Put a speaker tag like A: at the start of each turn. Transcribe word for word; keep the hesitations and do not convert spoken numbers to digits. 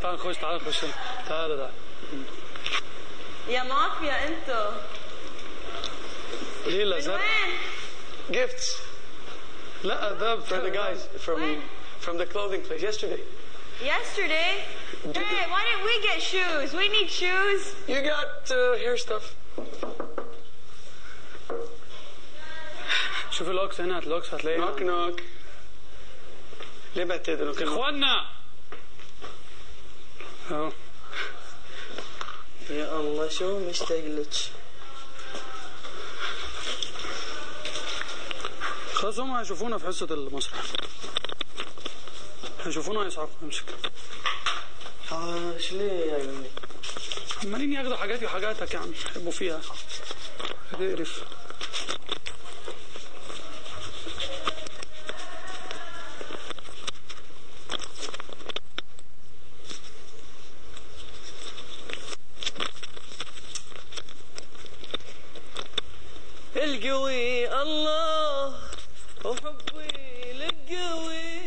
A: تعال نخش تعال نخش تعال تعال.
B: يا مافيا انتو.
A: ليه لا زر؟
C: Gifts.
A: لا ده
C: For the guys from from the clothing place yesterday.
B: Yesterday? Hey, why didn't we get shoes? We need shoes.
C: You got uh, hair stuff.
A: شوف اللوكس هنا اللوكس هتلاقيه.
C: Knock knock. ليه بعتذروا كده؟
A: اخوانا اهو.
D: يا الله شو مشتاق لك.
A: خلاص هم هيشوفونا في حصة المسرح. هيشوفونا هيصعقوا امسك.
D: اه ايش ليه يا عمي؟
A: عمالين ياخدوا حاجاتي وحاجاتك يا عم يحبوا فيها. هتقرف.
D: القوي الله وحبي للقوي